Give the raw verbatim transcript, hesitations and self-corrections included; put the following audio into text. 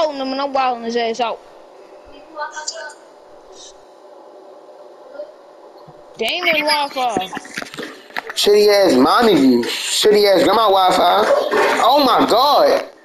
holding him and I'm wilding his ass out. Damon Wi-Fi. Shitty ass Montague. Shitty ass grandma Wi-Fi. Oh my god.